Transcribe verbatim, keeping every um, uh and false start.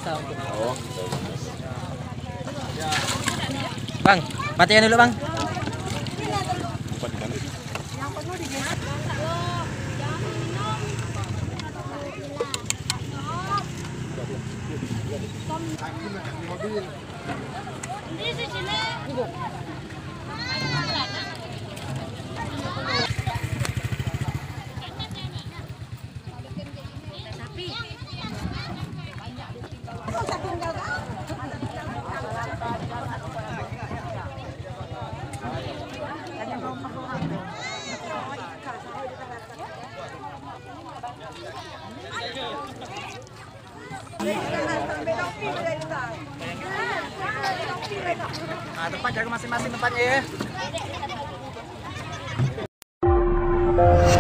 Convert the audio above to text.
masa untuk. Oh. Bang, matikan dulu bang. Nah, tempat jaga masing-masing tempatnya ya.